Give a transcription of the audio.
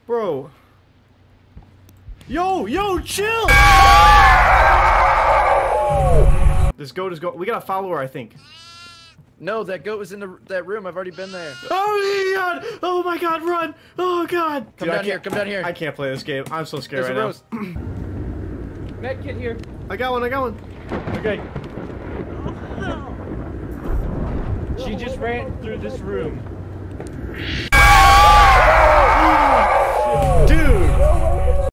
Bro. Yo, chill! This goat is going. We gotta follow her, I think. No, that goat was in that room. I've already been there. Oh my god! Oh my god, run! Oh god! Come down here, come down here. I can't play this game. I'm so scared right now. Med kit here. I got one, Okay. She just ran through this room. Dude!